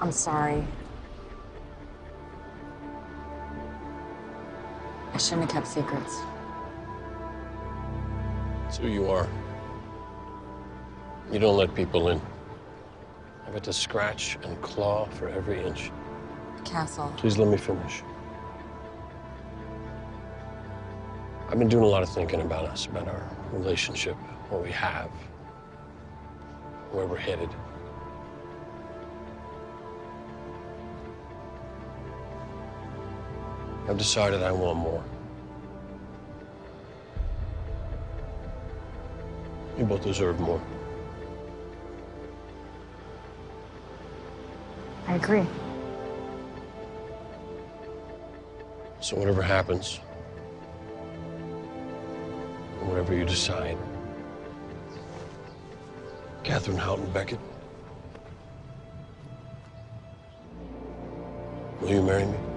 I'm sorry. I shouldn't have kept secrets. It's who you are. You don't let people in. I've had to scratch and claw for every inch. Castle. Please let me finish. I've been doing a lot of thinking about us, about our relationship, what we have, where we're headed. I've decided I want more. You both deserve more. I agree. So whatever happens, whatever you decide, Katherine Houghton Beckett, will you marry me?